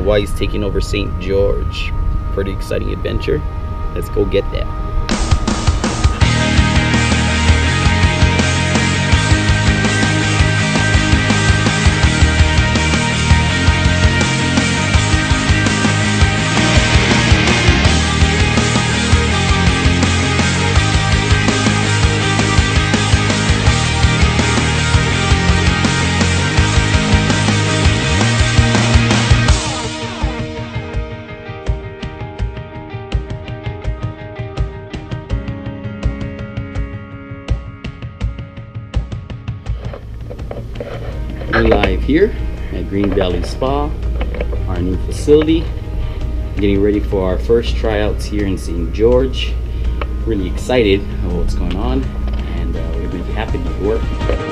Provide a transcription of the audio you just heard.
Weiss taking over St. George. Pretty exciting adventure. Let's go get that. We're live here at Green Valley Spa, our new facility. Getting ready for our first tryouts here in St. George. Really excited about what's going on, and we're going to be happy to work.